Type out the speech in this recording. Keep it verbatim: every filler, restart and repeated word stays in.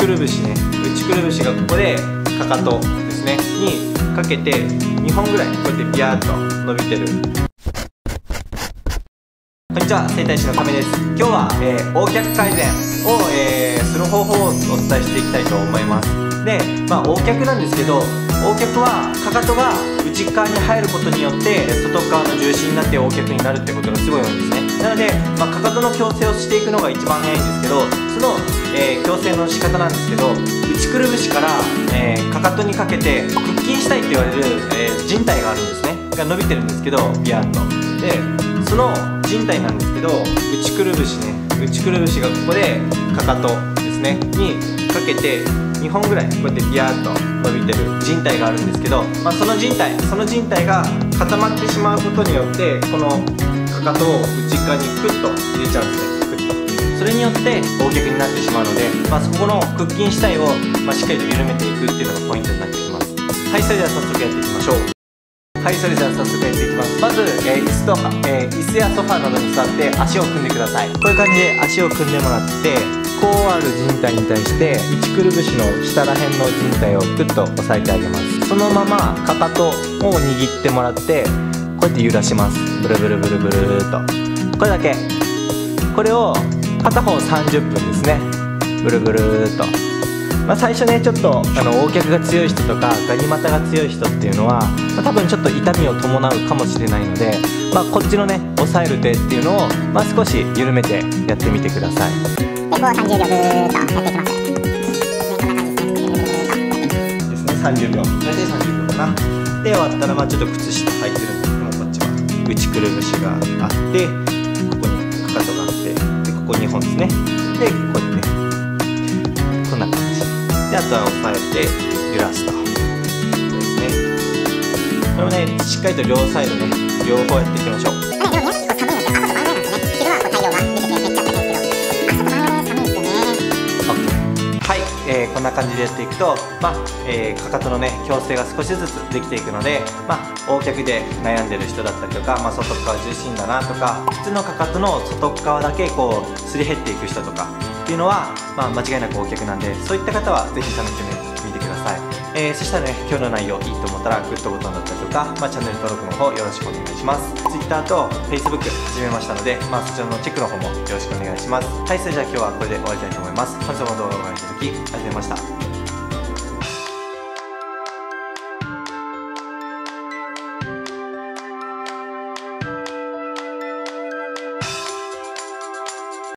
くるぶしね、内くるぶしがここでかかとですねにかけてにほんぐらいこうやってビヤーっと伸びてる。こんにちは、整体師の亀です。今日は、えー、横脚改善を、えー、する方法をお伝えしていきたいと思います。で、まあ、横脚なんですけど、横脚はかかとが内側に入ることによって外側の重心になって横脚になるってことがすごい多いんですね。なので、まあ、かかとの矯正をしていくのが一番早いんですけど、その、えー、矯正の仕方なんですけど、内くるぶしから、えー、かかとにかけて腹筋したいって言われる、えー、靭帯があるんですね。が伸びてるんですけど、ビヤーっと。で、その靭帯なんですけど、内くるぶしね、内くるぶしがここでかかとですねにかけてにほんぐらいこうやってビヤーっと伸びてる靭帯があるんですけど、まあ、その靭帯その靭帯が固まってしまうことによってこのかかとを内側にクッと入れちゃうんですね。クッとそれによって横脚になってしまうので、まあ、そこの腹筋主体を、まあ、しっかりと緩めていくっていうのがポイントになってきます。はい、それでは早速やっていきましょう。はい、それでは早速やっていきます。まず、えー、椅子とか、えー、椅子やソファーなどに座って足を組んでください。こういう感じで足を組んでもらって、こうある靭帯に対して内くるぶしの下らへんの靭帯をグッと押さえてあげます。そのままかかとを握ってもらって、こうやって揺らします。ブルブルブルブルーっと、これだけ。これを片方さんじゅっぷんですね。ブルブルーっと。まあ、最初ね、ちょっとあの横脚が強い人とかガニ股が強い人っていうのは、まあ、多分ちょっと痛みを伴うかもしれないので、まあ、こっちのね押さえる手っていうのを、まあ、少し緩めてやってみてください。 で、こうさんじゅうびょうずーっとやっていきます。 ですね、さんじゅうびょう、大体さんじゅうびょうかな。で、終わったら、まあちょっと靴下履いてるんですけども、こっちは内くるぶしがあって、ここにかかとがあって、でここにほんですね。で、こうやってこんな感じで、あとは押さえて揺らすとですね。これもね、しっかりと両サイドね、両方やっていきましょう。えー、こんな感じでやっていくと、まあえー、かかとのね矯正が少しずつできていくので、まあ、横脚で悩んでる人だったりとか、まあ、外側重心だなとか、普通のかかとの外側だけこうすり減っていく人とかっていうのは、まあ、間違いなく横脚なんで、そういった方はぜひ試してみてください。えー、そしたらね、今日の内容いいと思ったらグッドボタンだったりとか、まあ、チャンネル登録の方よろしくお願いします。 Twitter と Facebook 始めましたので、まあ、そちらのチェックの方もよろしくお願いします。はい、それじゃあ今日はこれで終わりたいと思います。本日も動画をご覧いただきありがとうございました。